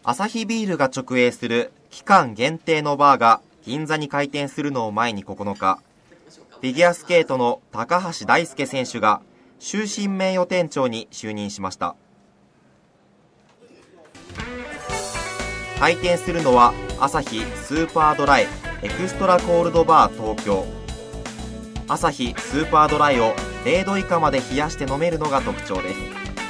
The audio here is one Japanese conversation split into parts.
アサヒビールが直営する期間限定のバーが銀座に開店するのを前に9日、フィギュアスケートの高橋大輔選手が終身名誉店長に就任しました。開店するのはアサヒスーパードライエクストラコールドバー東京。アサヒスーパードライを0度以下まで冷やして飲めるのが特徴です。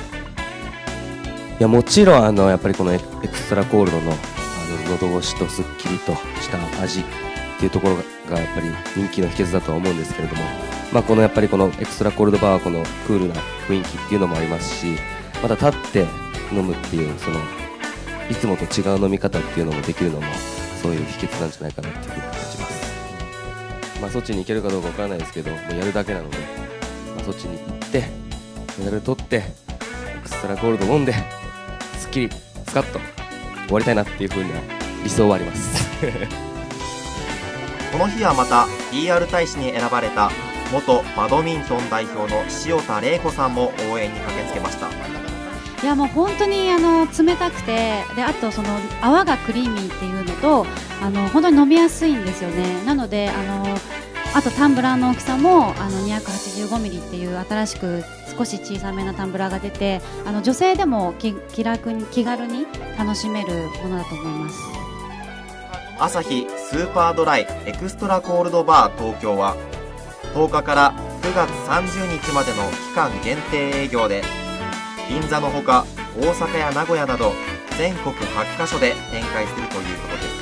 いや、もちろんやっぱりこのエクストラコールドの喉越しとすっきりとした味っていうところがやっぱり人気の秘訣だとは思うんですけれども、このやっぱりこのエクストラコールドバーはこのクールな雰囲気っていうのもありますし、また立って飲むっていういつもと違う飲み方っていうのもできるのもそういう秘訣なんじゃないかなっていうふうに感じます。そっちに行けるかどうかわからないですけど、もうやるだけなので、そっちに行ってメダル取ってエクストラコールド飲んですっきりスカッと終わりたいなっていうふうには理想はありますこの日はまた PR 大使に選ばれた元バドミントン代表の塩田玲子さんも応援に駆けつけました。 いや、もう本当に冷たくて、であと泡がクリーミーっていうのと本当に飲みやすいんですよね。なのであとタンブラーの大きさも285ミリっていう新しく少し小さめなタンブラーが出て、女性でも気軽に楽しめるものだと思います。 アサヒスーパードライエクストラコールドバー東京は10日から9月30日までの期間限定営業で、銀座のほか大阪や名古屋など全国8カ所で展開するということです。